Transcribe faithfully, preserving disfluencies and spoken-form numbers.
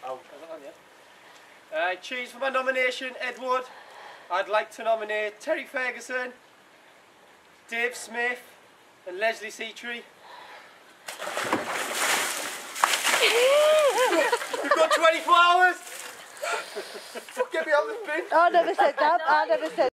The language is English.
Oh, uh, choose for my nomination, Edward. I'd like to nominate Terry Ferguson, Dave Smith, and Leslie Seatree. We've got twenty-four hours. Get me out of this bin. I never said that. I never said.